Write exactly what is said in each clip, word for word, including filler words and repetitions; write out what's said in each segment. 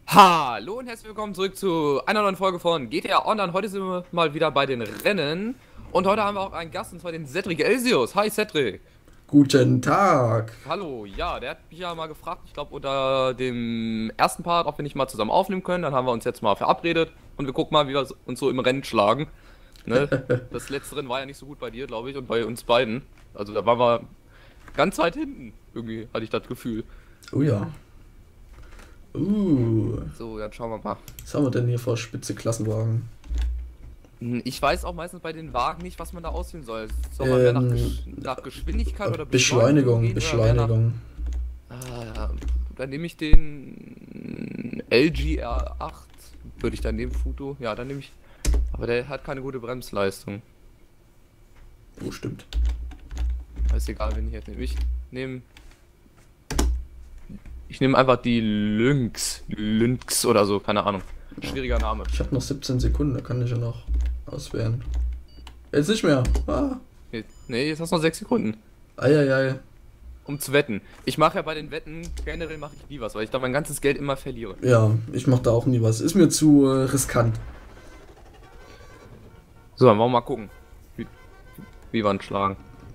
Hallo und herzlich willkommen zurück zu einer neuen Folge von G T A Online. Heute sind wir mal wieder bei den Rennen und heute haben wir auch einen Gast, und zwar den Cedric Elsius. Hi Cedric. Guten Tag. Hallo, ja, der hat mich ja mal gefragt, ich glaube unter dem ersten Part, ob wir nicht mal zusammen aufnehmen können. Dann haben wir uns jetzt mal verabredet und wir gucken mal, wie wir uns so im Rennen schlagen. Ne? Das letzte Rennen war ja nicht so gut bei dir, glaube ich, und bei uns beiden. Also da waren wir ganz weit hinten, irgendwie hatte ich das Gefühl. Oh ja. Uh, So, dann schauen wir mal. was haben wir denn hier vor spitze Klassenwagen? Ich weiß auch meistens bei den Wagen nicht, was man da auswählen soll. Soll man mehr nach, Ähm, Gesch nach Geschwindigkeit oder Beschleunigung, gehen, oder mehr Beschleunigung. Nach, ah, ja. Dann nehme ich den L G R acht. Würde ich dann nehmen, Futo. Ja, dann nehme ich. Aber der hat keine gute Bremsleistung. Oh, stimmt. Ist egal, wen ich jetzt nehme. Ich nehme. Ich nehme einfach die Lynx. Lynx oder so, keine Ahnung. Schwieriger Name. Ich habe noch siebzehn Sekunden, da kann ich ja noch auswählen. Jetzt nicht mehr. Ah. Ne, jetzt hast du noch sechs Sekunden. Eieiei. Um zu wetten. Ich mache ja bei den Wetten, generell mache ich nie was, weil ich da mein ganzes Geld immer verliere. Ja, ich mach da auch nie was. Ist mir zu äh, riskant. So, dann wollen wir mal gucken, wie, wie wir uns schlagen.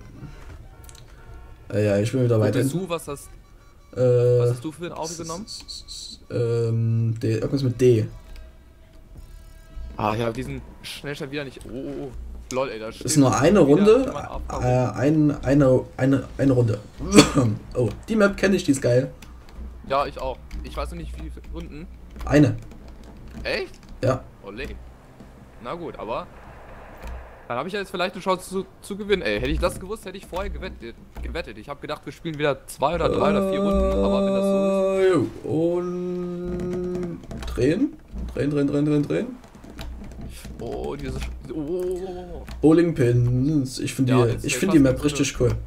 Äh, ja, ich bin wieder Wo weiter. bist du, was hast, Äh, was hast du für ein Auto genommen? Ähm, D, irgendwas mit D. Ah, ja, diesen Schnellstand wieder nicht. Oh, oh, oh. Lol, ey, da steht Ist nur eine wieder Runde. jemand auf Äh, ein, eine, eine, eine Runde. Oh, die Map kenne ich, die ist geil. Ja, ich auch. Ich weiß noch nicht, wie viele Runden. Eine. Echt? Ja. Olé. Na gut, aber dann habe ich ja jetzt vielleicht eine Chance zu, zu gewinnen. Ey, hätte ich das gewusst, hätte ich vorher gewettet. gewettet. Ich habe gedacht, wir spielen wieder zwei oder drei oder vier Runden, aber wenn das so ist. Äh, Und drehen. Drehen, drehen, drehen, drehen, drehen. Oh, diese. Sch- Oh, oh, oh, oh. Bowling Pins. Ich finde Ja, die, jetzt ich wäre find die fast Map eine richtig cool.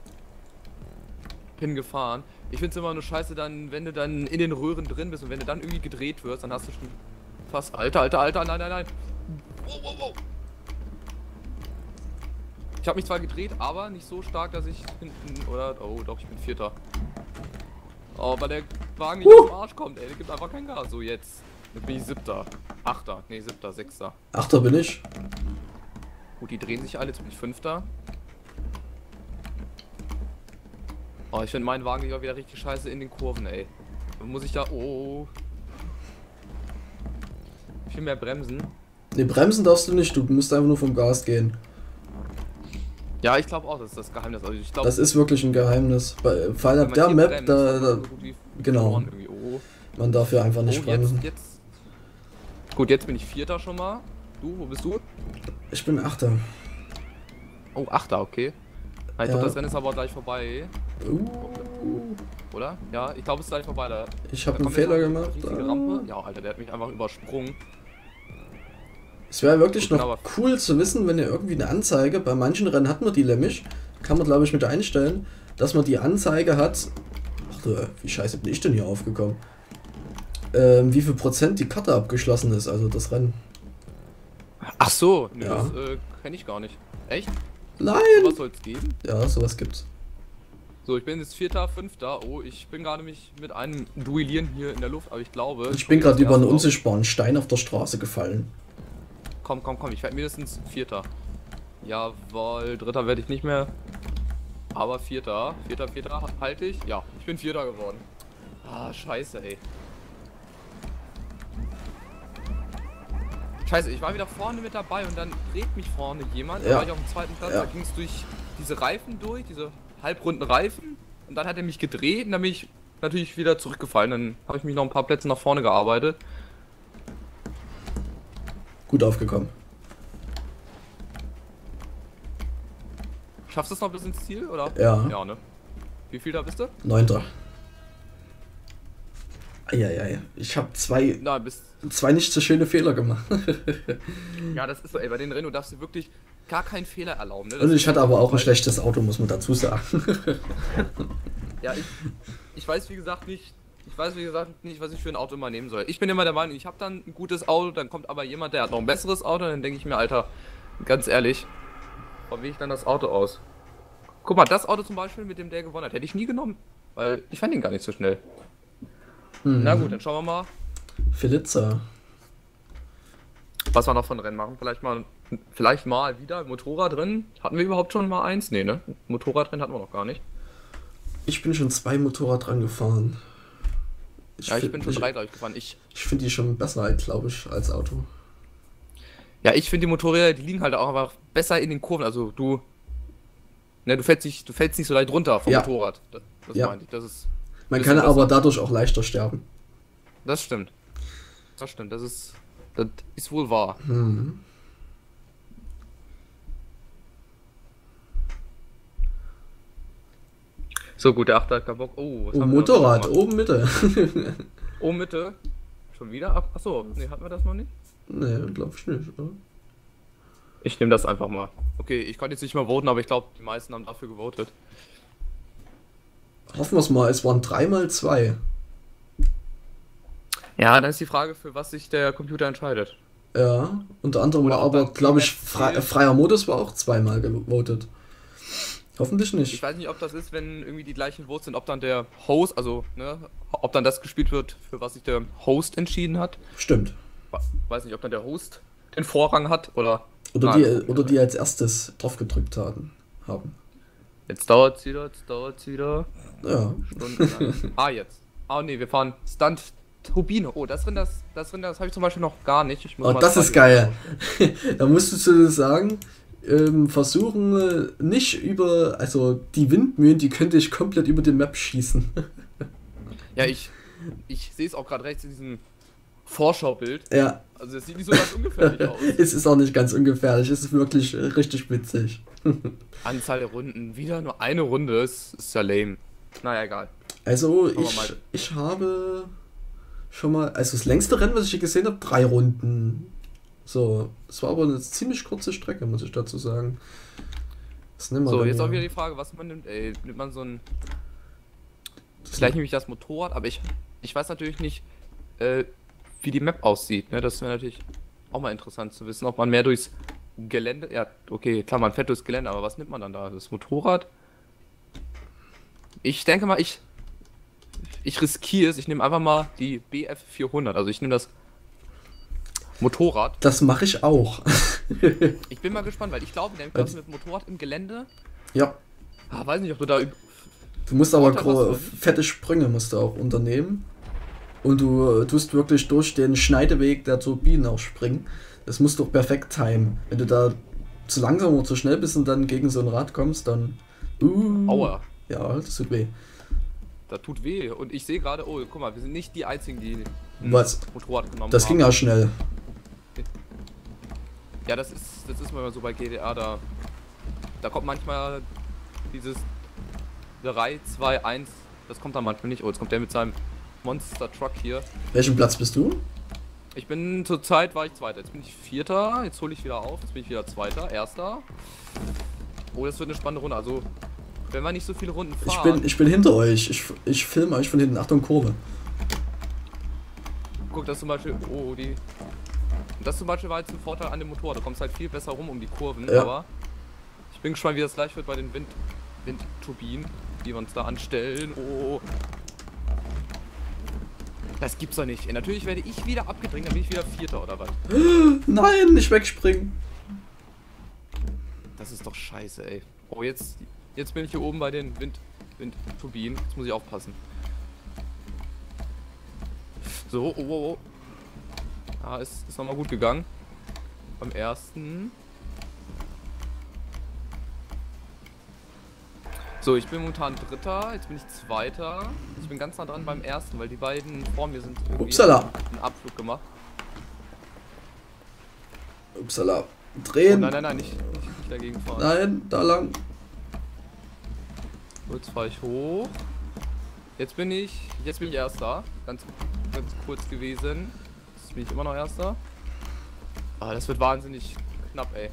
Pin gefahren. Ich finde es immer nur scheiße, dann, wenn du dann in den Röhren drin bist und wenn du dann irgendwie gedreht wirst, dann hast du schon fast. Alter, alter, alter, nein, nein, nein. Wow, wow, wow. Ich habe mich zwar gedreht, aber nicht so stark, dass ich hinten. Oder. Oh, doch, ich bin Vierter. Oh, weil der Wagen nicht Uh. zum Arsch kommt, ey. Der gibt einfach kein Gas. So, jetzt. Jetzt bin ich Siebter. Achter. Nee, Siebter, Sechster. Achter bin ich. Gut, die drehen sich alle. Jetzt bin ich Fünfter. Oh, ich finde meinen Wagen lieber wieder richtig scheiße in den Kurven, ey. Dann muss ich da. Oh. Viel mehr bremsen. Ne, bremsen darfst du nicht. Du musst einfach nur vom Gas gehen. Ja, ich glaube auch, das ist das Geheimnis. Also ich glaube, Das ist wirklich ein Geheimnis. Bei, vor allem wenn ab man der hier Map, bremst, da, hat man da so gut wie genau. verloren irgendwie. Oh, Man darf ja einfach nicht oh bremsen. jetzt, jetzt. Gut, jetzt bin ich Vierter schon mal. Du, wo bist du? Ich bin Achter. Oh, Achter, okay. Na, ich Ja. glaube, das Rennen ist aber gleich vorbei, Uh, oder? Ja, ich glaube, es ist gleich vorbei. Da, ich da habe einen kommt jetzt Fehler noch eine gemacht. riesige Ah. Rampe. Ja, Alter, der hat mich einfach übersprungen. Es wäre wirklich Gut, noch aber- cool zu wissen, wenn ihr irgendwie eine Anzeige, bei manchen Rennen hat man die nämlich, kann man glaube ich mit einstellen, dass man die Anzeige hat. Ach du, wie scheiße bin ich denn hier aufgekommen? Ähm, wie viel Prozent die Karte abgeschlossen ist, also das Rennen. Ach so, nö, Ja. das äh, kenne ich gar nicht. Echt? Nein! Was soll es geben? Ja, sowas gibt's. So, ich bin jetzt Vierter, Fünfter. Oh, ich bin gerade mich mit einem duellieren hier in der Luft, aber ich glaube. Ich bin gerade über einen Erste unsichtbaren Stein auf der Straße gefallen. auf- Komm, komm, komm, ich werde mindestens Vierter. Jawohl, Dritter werde ich nicht mehr. Aber Vierter, Vierter, Vierter halte ich. Ja, ich bin Vierter geworden. Ah, scheiße, ey. Scheiße, ich war wieder vorne mit dabei und dann dreht mich vorne jemand. Da Ja. war ich auf dem zweiten Platz, Ja. da ging es durch diese Reifen durch, diese halbrunden Reifen. Und dann hat er mich gedreht und dann bin ich natürlich wieder zurückgefallen. Dann habe ich mich noch ein paar Plätze nach vorne gearbeitet. Gut aufgekommen. Schaffst du es noch bis ins Ziel, oder? Ja. Ja, ne? Wie viel da bist du? Neunter. Eieiei. Ich habe zwei, Na, bis. zwei nicht so schöne Fehler gemacht. Ja, das ist so, ey, bei den Rennen darfst du wirklich gar keinen Fehler erlauben, ne? Das Und ist ich hatte aber auch ein weil- schlechtes Auto, muss man dazu sagen. Ja, ich, ich weiß wie gesagt nicht, ich weiß wie gesagt nicht, was ich für ein Auto mal nehmen soll. Ich bin immer der Meinung, ich habe dann ein gutes Auto, dann kommt aber jemand, der hat noch ein besseres Auto, dann denke ich mir, Alter, ganz ehrlich, warum wähle ich dann das Auto aus? Guck mal, das Auto zum Beispiel, mit dem der gewonnen hat, hätte ich nie genommen, weil ich fand ihn gar nicht so schnell. Hm. Na gut, dann schauen wir mal. Feliza. Was wir noch von Rennen machen, vielleicht mal, vielleicht mal wieder Motorradrennen. Hatten wir überhaupt schon mal eins? Nee, ne? Motorradrennen hatten wir noch gar nicht. Ich bin schon zwei Motorradrennen gefahren. Ich ja, ich bin schon ich, drei, glaube ich, gefahren. Ich, ich finde die schon besser, glaube ich, als Auto. Ja, ich finde die Motorräder, die liegen halt auch einfach besser in den Kurven. Also du, ne, du fällst nicht, du fällst nicht so leicht runter vom ja. Motorrad. Das, das ja. meinte ich. Das ist Man kann besser. Aber dadurch auch leichter sterben. Das stimmt. Das stimmt. Das ist, das ist wohl wahr. Mhm. So gut, der Achter hat keinen Bock. Oh, was oh haben Motorrad, oben Mitte. Oben Mitte? Schon wieder ab? Achso, ne, hatten wir das noch nicht? Ne, glaube ich nicht, oder? Ich nehme das einfach mal. Okay, ich konnte jetzt nicht mal voten, aber ich glaube, die meisten haben dafür gewotet. Hoffen wir es mal, es waren dreimal zwei. Ja, dann ist die Frage, für was sich der Computer entscheidet. Ja, unter anderem war aber, glaube ich, frei, freier Modus war auch zweimal gewotet. Hoffentlich nicht. Ich weiß nicht, ob das ist, wenn irgendwie die gleichen Votes sind, ob dann der Host, also, ne, ob dann das gespielt wird, für was sich der Host entschieden hat. Stimmt. Weiß nicht, ob dann der Host den Vorrang hat oder... Oder, die, oder die als erstes drauf gedrückt haben. Jetzt dauert es wieder, jetzt dauert es wieder. Ja. ah, jetzt. Ah, nee, wir fahren Stunt Turbine. Oh, das Rinder, das, das Rinder, das habe ich zum Beispiel noch gar nicht. Ich muss oh, mal das ist geil. Da musstest du sagen, ähm, versuchen nicht über, also die Windmühlen, die könnte ich komplett über die Map schießen. Ja, ich, ich sehe es auch gerade rechts in diesem Vorschaubild. Ja. Also es sieht nicht so ganz ungefährlich aus. Es ist auch nicht ganz ungefährlich, es ist wirklich richtig witzig. Anzahl der Runden, wieder nur eine Runde, ist, ist ja lame. Naja, egal. Also ich, ich habe schon mal, also das längste Rennen, was ich hier gesehen habe, drei Runden. So, es war aber eine ziemlich kurze Strecke, muss ich dazu sagen. Was nehmen wir so, denn jetzt hier? auch wieder die Frage, was man nimmt. Ey, nimmt man so ein... Vielleicht nehme ich das Motorrad, aber ich, ich weiß natürlich nicht, äh, wie die Map aussieht. Ne? Das wäre natürlich auch mal interessant zu wissen, ob man mehr durchs Gelände... Ja, okay, klar, man fährt durchs Gelände, aber was nimmt man dann da? Das Motorrad? Ich denke mal, ich... Ich riskiere es, ich nehme einfach mal die B F vierhundert. Also ich nehme das Motorrad. Das mache ich auch. Ich bin mal gespannt, weil ich glaube, der kannst du mit Motorrad im Gelände... Ja. Ah, weiß nicht, ob du da... Du musst aber gro- fette Sprünge musst du auch unternehmen. Und du äh, tust wirklich durch den Schneideweg der Turbinen auch springen. Das musst du auch perfekt timen. Wenn du da zu langsam oder zu schnell bist und dann gegen so ein Rad kommst, dann... Uh, Aua. Ja, das tut weh. Das tut weh. Und ich sehe gerade, oh, guck mal, wir sind nicht die Einzigen, die ein Was? Motorrad genommen das haben. Das ging ja schnell. Ja, das ist, das ist mal so bei G T A, da, da kommt manchmal dieses drei, zwei, eins, das kommt dann manchmal nicht. Oh, jetzt kommt der mit seinem Monster Truck hier. Welchen Platz bist du? Ich bin, zur Zeit war ich Zweiter, jetzt bin ich Vierter, jetzt hole ich wieder auf, jetzt bin ich wieder Zweiter, Erster. Oh, das wird eine spannende Runde, also wenn wir nicht so viele Runden fahren... Ich bin, ich bin hinter euch, ich, ich filme euch von hinten, Achtung, Kurve. Guck, das zum Beispiel, oh, die... Das zum Beispiel war jetzt ein Vorteil an dem Motor, du kommst halt viel besser rum um die Kurven, ja. Aber ich bin gespannt, wie das gleich wird bei den Wind, Windturbinen, die wir uns da anstellen. Oh, das gibt's doch nicht. Natürlich werde ich wieder abgedrängt, dann bin ich wieder Vierter oder was? Nein, nicht wegspringen. Das ist doch scheiße, ey. Oh, jetzt, jetzt bin ich hier oben bei den Wind, Windturbinen. Jetzt muss ich aufpassen. So, oh, oh, oh. Ah, ist, ist nochmal gut gegangen. Beim ersten. So, ich bin momentan Dritter, jetzt bin ich Zweiter. Ich bin ganz nah dran beim ersten, weil die beiden vor mir sind irgendwie Upsala. einen Abflug gemacht. Upsala. Drehen. Oh, nein, nein, nein, nicht, nicht, nicht dagegen fahren. Nein, da lang. So, jetzt fahre ich hoch. Jetzt bin ich, jetzt bin ich Erster. Ganz, ganz kurz gewesen. Jetzt bin ich immer noch Erster. Ah, das wird wahnsinnig knapp, ey.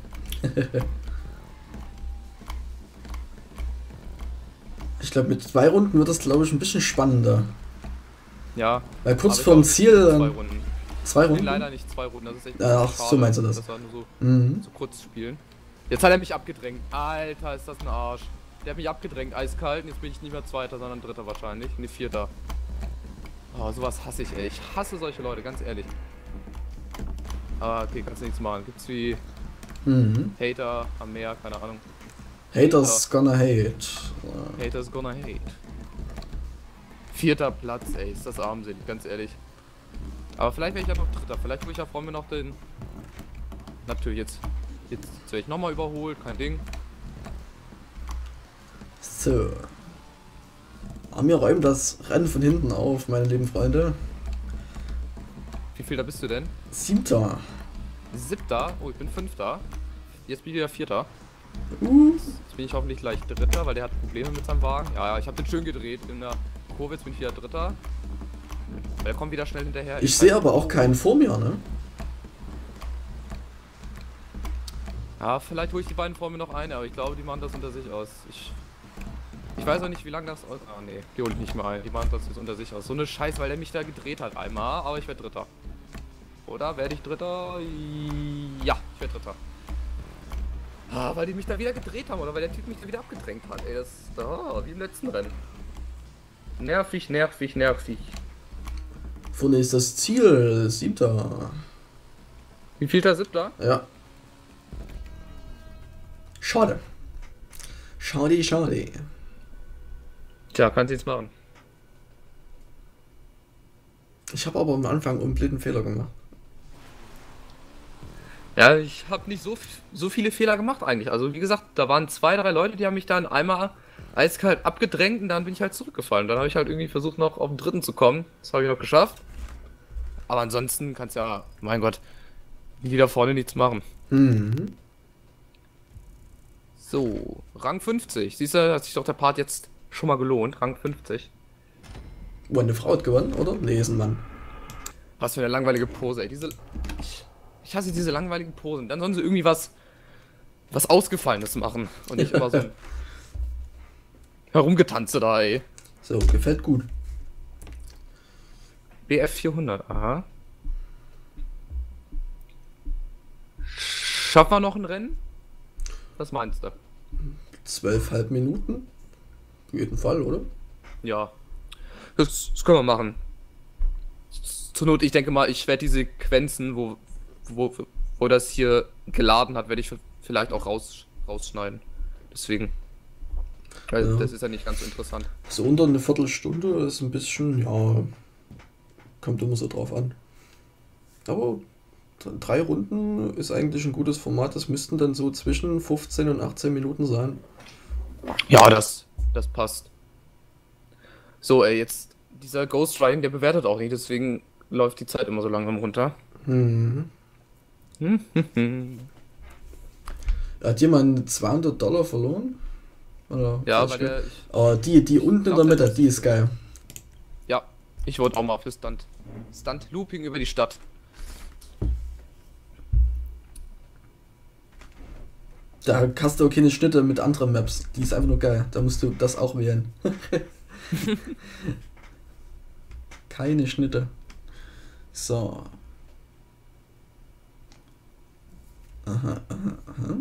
Ich glaube, mit zwei Runden wird das, glaube ich, ein bisschen spannender. Ja. Weil kurz vorm Ziel... Zwei Runden. Zwei Runden? Nee, leider nicht zwei Runden, das ist echt Ach, schade. So meinst du das. Das war nur so, mhm. so kurz spielen. Jetzt hat er mich abgedrängt. Alter, ist das ein Arsch. Der hat mich abgedrängt, eiskalt. Und jetzt bin ich nicht mehr Zweiter, sondern Dritter wahrscheinlich. Ne, Vierter. Oh, sowas hasse ich, ey. Ich hasse solche Leute, ganz ehrlich. Ah, okay, kannst du nichts machen. Gibt's wie Mhm. Hater am Meer, keine Ahnung. Haters gonna hate. Haters gonna hate. Vierter Platz, ey, ist das armselig, ganz ehrlich. Aber vielleicht wäre ich ja noch Dritter. Vielleicht würde ich ja freuen wir noch den... Natürlich, jetzt, jetzt werde ich nochmal überholt, kein Ding. So. Aber wir räumen das Rennen von hinten auf, meine lieben Freunde. Wie viel da bist du denn? Siebter. Siebter? Oh, ich bin Fünfter. Jetzt bin ich wieder Vierter. Uh. Jetzt bin ich hoffentlich gleich Dritter, weil der hat Probleme mit seinem Wagen. Ja, ja, ich habe den schön gedreht in der Kurve, jetzt bin ich wieder Dritter. Der kommt wieder schnell hinterher. Ich, ich sehe aber auch keinen vor mir, ne? Ja, vielleicht hole ich die beiden vor mir noch ein, aber ich glaube, die machen das unter sich aus. Ich, ich weiß auch nicht, wie lange das... Ah, nee, die hole ich nicht mehr ein. Die machen das jetzt unter sich aus. So eine Scheiß, weil der mich da gedreht hat einmal, aber ich werde Dritter. Oder werde ich Dritter? Ja, ich werde Dritter. Ah, weil die mich da wieder gedreht haben oder weil der Typ mich da wieder abgedrängt hat. Ey, das ist da, wie im letzten Rennen. Nervig, nervig, nervig. Vorne ist das Ziel, Siebter. Wie viel da siebter? Ja. Schade. Schade, schade. Tja, kannst du jetzt machen. Ich habe aber am Anfang einen blinden Fehler gemacht. Ja, ich habe nicht so, so viele Fehler gemacht eigentlich. Also wie gesagt, da waren zwei, drei Leute, die haben mich dann einmal eiskalt abgedrängt und dann bin ich halt zurückgefallen. Dann habe ich halt irgendwie versucht noch auf den dritten zu kommen. Das habe ich noch geschafft. Aber ansonsten kannst ja, mein Gott, die da vorne nichts machen. Mhm. So, Rang fünfzig. Siehst du, hat sich doch der Part jetzt schon mal gelohnt. Rang fünfzig. Oh, eine Frau hat gewonnen, oder? Nee, ist ein Mann. Was für eine langweilige Pose, ey. Diese... Ich, ich hasse diese langweiligen Posen. Dann sollen sie irgendwie was... was Ausgefallenes machen. Und nicht immer so ein... Herumgetanze da, ey. So, gefällt gut. B F vierhundert, aha. Schaffen wir noch ein Rennen? Was meinst du? Zwölfeinhalb Minuten? Auf jeden Fall, oder? Ja. Das, das können wir machen. Zur Not, ich denke mal, ich werde die Sequenzen, wo, wo, wo das hier geladen hat, werde ich vielleicht auch raus, rausschneiden. Deswegen. Weil Ja. das ist ja nicht ganz so interessant. So unter eine Viertelstunde ist ein bisschen, ja, kommt immer so drauf an. Aber drei Runden ist eigentlich ein gutes Format. Das müssten dann so zwischen fünfzehn und achtzehn Minuten sein. Ja, das, das passt. So, ey, jetzt dieser Ghost Riding, der bewertet auch nicht, deswegen läuft die Zeit immer so langsam runter. Mhm. Hm, hm, hm. Hat jemand zweihundert Dollar verloren? Oder Ja, das weil Spiel? der... Ich, Oh, die, die unten in der glaub, der Mitte, die ist geil. ja, ich wollte auch mal für Stunt. Stunt Looping über die Stadt. Da hast du auch keine Schnitte mit anderen Maps. Die ist einfach nur geil. Da musst du das auch wählen. Keine Schnitte. So. Aha, aha, aha.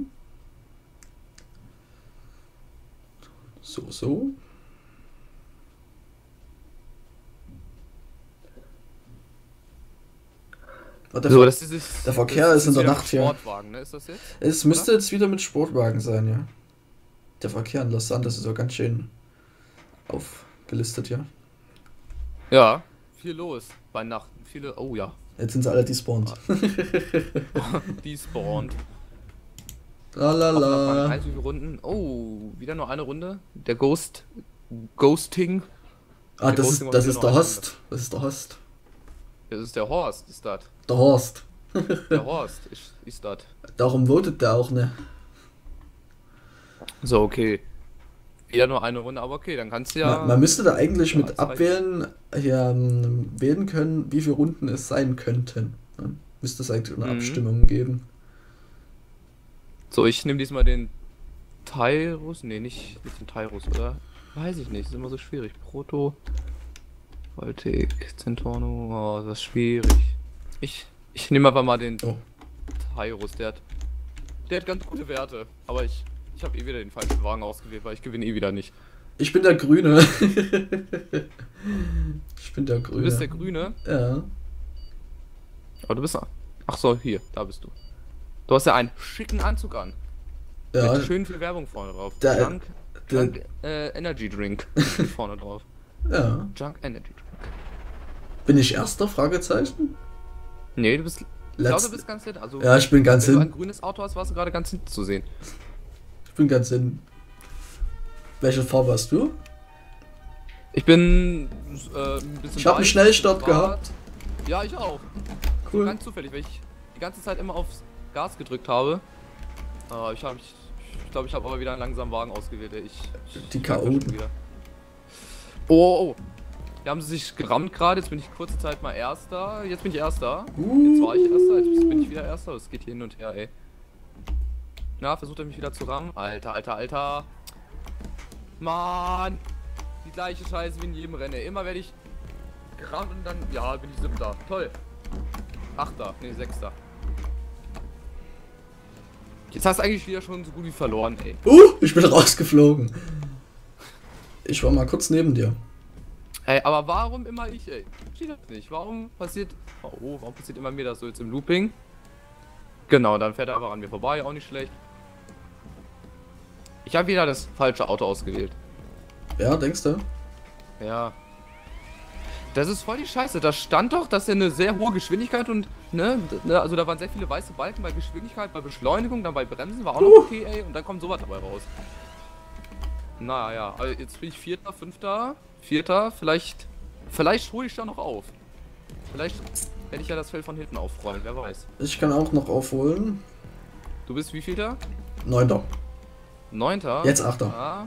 So, so. Warte, So, das ist dieses, der Verkehr das ist in der wieder Nacht hier. Sportwagen, ne? Ist das jetzt? Es müsste jetzt wieder mit Sportwagen sein, ja. Der Verkehr in Los Santos ist auch ganz schön aufgelistet, ja. Ja, viel los bei Nacht. Viele. Oh ja. Jetzt sind sie alle despawned. Die spawnt. Lalala. Wie viele Runden? Oh, wieder nur eine Runde. Der Ghost. Ghosting. Ah, Der das ist, Ghosting war das wieder ist nur der eine Host. Das ist der Host. Das ist der Horst, ist das. Der Horst. Der Horst ist, ist das. Darum votet der auch, ne? So, okay. Wieder nur eine Runde, aber okay, dann kannst du ja. Man, man müsste da eigentlich ja, mit das reicht. abwählen, ja, ähm, wählen können, wie viele Runden es sein könnten. Dann müsste es eigentlich eine Mhm. Abstimmung geben. So, ich nehme diesmal den Tyrus. Nee, nicht, nicht den Tyrus, oder? Weiß ich nicht, ist immer so schwierig. Proto. Voltic, Centorno. Oh, das ist schwierig. Ich, ich nehme einfach mal den Oh. Tyrus, der hat. Der hat ganz gute Werte. Aber ich, ich habe eh wieder den falschen Wagen ausgewählt, weil ich gewinne eh wieder nicht. Ich bin der Grüne. Ich bin der Grüne. Du bist der Grüne? Ja. Aber du bist... Ach so, hier, da bist du. Du hast ja einen schicken Anzug an. Ja. Mit schön viel Werbung vorne drauf. Der, Junk, der, Junk äh, Energy Drink steht vorne drauf. Ja. Junk Energy Drink. Bin ich Erster? Fragezeichen? Nee, du bist... Ich glaube, Letz- du bist ganz hinten. Also, Ja, ich bin ganz wenn du ein hinten. grünes Auto hast, warst du gerade ganz hinten zu sehen. Ich bin ganz hinten. Welche Farbe hast du? Ich bin äh, ein bisschen... Ich habe einen weiß, Schnellstart schwarz. gehabt. Ja, ich auch. So Cool. ganz zufällig, weil ich die ganze Zeit immer aufs Gas gedrückt habe. Äh, ich habe ich, ich glaube, ich habe aber wieder einen langsamen Wagen ausgewählt. ey. Ich, ich Die merk das schon Chaoten. wieder. Oh, oh, oh. Hier haben sie sich gerammt gerade. Jetzt bin ich kurze Zeit mal Erster. Jetzt bin ich Erster. Jetzt war ich Erster. Jetzt bin ich wieder Erster. Es geht hier hin und her, ey. Na, versucht er mich wieder zu rammen? Alter, alter, alter. Mann. Die gleiche Scheiße wie in jedem Rennen. ey. Immer werde ich gerammt und dann... Ja, bin ich Siebter. Toll. Achter. Nee, Sechster. Jetzt hast du eigentlich wieder schon so gut wie verloren, ey. Uh, ich bin rausgeflogen. Ich war mal kurz neben dir. Ey, aber warum immer ich, ey? Ich verstehe das nicht. Warum passiert... Oh, warum passiert immer mir das so jetzt im Looping? Genau, dann fährt er einfach an mir vorbei. Auch nicht schlecht. Ich habe wieder das falsche Auto ausgewählt. Ja, denkst du? Ja. Das ist voll die Scheiße. Da stand doch, dass er eine sehr hohe Geschwindigkeit und, ne, ne, also da waren sehr viele weiße Balken bei Geschwindigkeit, bei Beschleunigung, dann bei Bremsen war auch noch Uh. okay, ey, und dann kommt sowas dabei raus. Naja, also jetzt bin ich Vierter, Fünfter, Vierter, vielleicht, vielleicht hole ich da noch auf. Vielleicht werde ich ja das Feld von hinten aufräumen, wer weiß. Ich kann auch noch aufholen. Du bist wie vielter? Neunter. Neunter? Jetzt Achter. Ja.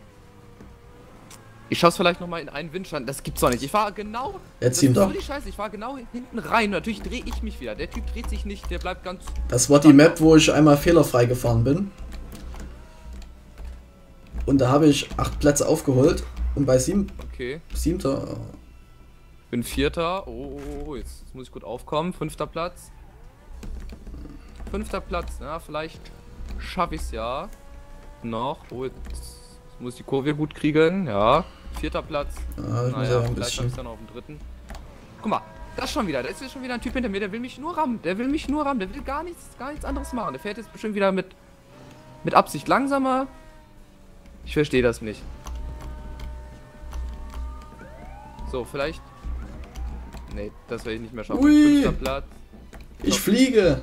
Ich schaue es vielleicht nochmal in einen Windstand. Das gibt's doch nicht. Ich war genau. Jetzt Das ist Siebter. so die Scheiße. Ich war genau hinten rein. Natürlich drehe ich mich wieder. Der Typ dreht sich nicht. Der bleibt ganz. Das war die Map, wo ich einmal fehlerfrei gefahren bin. Und da habe ich acht Plätze aufgeholt. Und bei sieben, Okay. siebter. Ich bin Vierter. Oh, oh, oh, jetzt, jetzt muss ich gut aufkommen. Fünfter Platz. Fünfter Platz. Ja, vielleicht schaffe ich es ja. Noch. Oh, jetzt muss ich die Kurve gut kriegen. Ja. Vierter Platz. Ja, ich muss Naja, aber ein vielleicht schaffe ich bisschen. es dann auf dem dritten. Guck mal, das schon wieder. Da ist jetzt schon wieder ein Typ hinter mir, der will mich nur rammen. Der will mich nur rammen. Der will gar nichts, gar nichts anderes machen. Der fährt jetzt bestimmt wieder mit, mit Absicht langsamer. Ich verstehe das nicht. So, vielleicht. Nee, das werde ich nicht mehr schaffen. Ui. Fünfter Platz. Ich fliege.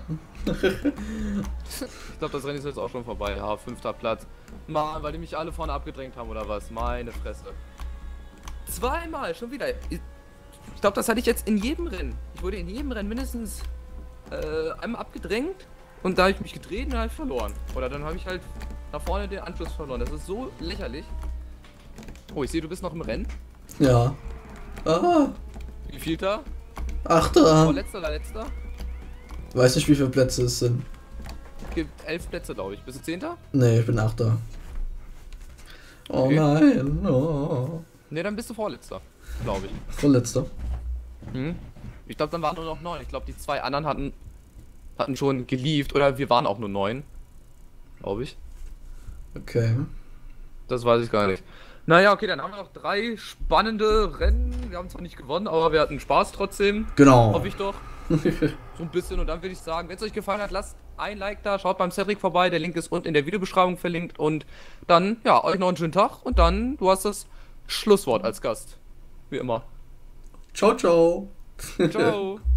Ich glaube, das Rennen ist jetzt auch schon vorbei. Ja, fünfter Platz. Mann, weil die mich alle vorne abgedrängt haben oder was? Meine Fresse. Zweimal, schon wieder. Ich glaube, das hatte ich jetzt in jedem Rennen. Ich wurde in jedem Rennen mindestens äh, einmal abgedrängt und da habe ich mich gedreht und dann habe ich verloren. Oder dann habe ich halt nach vorne den Anschluss verloren. Das ist so lächerlich. Oh, ich sehe, du bist noch im Rennen. Ja. Ah, Wie viel da? Achter. Vorletzter oder letzter? Weiß nicht, wie viele Plätze es sind. Gibt elf Plätze, glaube ich. Bist du Zehnter? Nee, ich bin Achter. Oh Okay. nein. Oh. Ne, dann bist du Vorletzter, glaube ich. Vorletzter. Hm? Ich glaube, dann waren nur noch neun. Ich glaube, die zwei anderen hatten, hatten schon gelieft. Oder wir waren auch nur neun. Glaube ich. Okay. Das weiß ich gar nicht. Naja, okay, dann haben wir noch drei spannende Rennen. Wir haben zwar nicht gewonnen, aber wir hatten Spaß trotzdem. Genau. Hoffe ich doch. So ein bisschen. Und dann würde ich sagen, wenn es euch gefallen hat, lasst ein Like da. Schaut beim Cedric vorbei. Der Link ist unten in der Videobeschreibung verlinkt. Und dann, ja, euch noch einen schönen Tag. Und dann, du hast das Schlusswort als Gast. Wie immer. Ciao, ciao. Ciao.